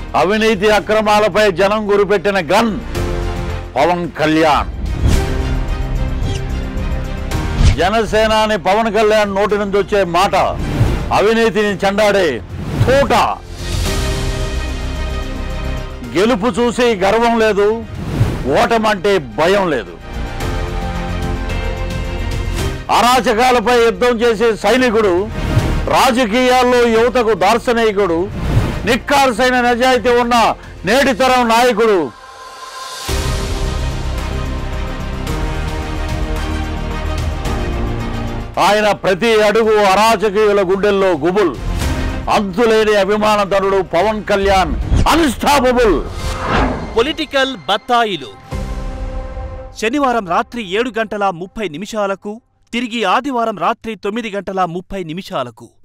అవినీతి అక్రమాలపై జనం గురిపెట్టిన గన్ పవన్ కళ్యాణ్. జనసేనాని పవన్ కళ్యాణ్ నోటి నుంచి వచ్చే మాట అవినీతిని చెండాడే తూట. గెలుపు చూసి గర్వం లేదు, ఓటమంటే భయం లేదు. అరాచకాలపై యుద్ధం చేసే సైనికుడు, రాజకీయాల్లో యువతకు దార్శనికుడు, నిక్కార్సైన నిజాయితీ ఉన్న నేటితరం నాయకుడు. ఆయన ప్రతి అడుగు అరాచకీయుల గుండెల్లో గుబుల్. అంతులేని అభిమానధనుడు పవన్ కళ్యాణ్ అన్స్టాపబుల్. పొలిటికల్ బత్తాయిలు శనివారం రాత్రి 7:30 తిరిగి ఆదివారం రాత్రి 9:30